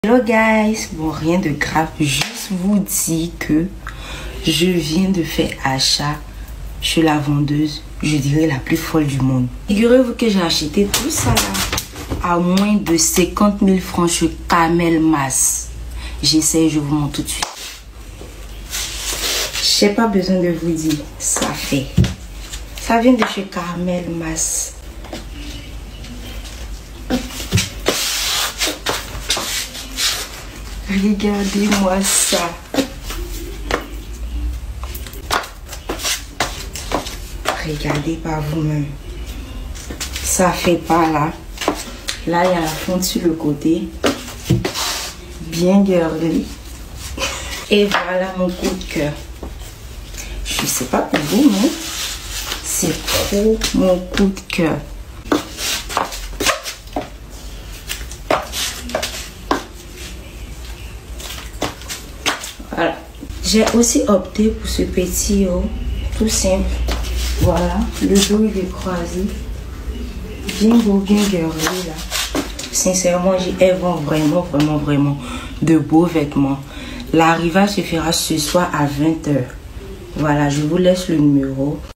Hello guys, bon rien de grave, juste vous dire que je viens de faire achat chez la vendeuse, je dirais la plus folle du monde. Figurez-vous que j'ai acheté tout ça là à moins de 50 000 francs chez Carmel Mas. J'essaie, je vous montre tout de suite. J'ai pas besoin de vous dire, ça fait. Ça vient de chez Carmel Mas. Regardez-moi ça. Regardez par vous-même. Ça fait pas là. Là, il y a la fonte sur le côté. Bien girly. Et voilà mon coup de cœur. Je sais pas pour vous, mais c'est trop mon coup de cœur. Voilà. J'ai aussi opté pour ce petit haut, tout simple. Voilà, le dos il est croisé. Bien beau, bien girly là. Sincèrement, elles vont vraiment de beaux vêtements. L'arrivage se fera ce soir à 20 h. Voilà, je vous laisse le numéro.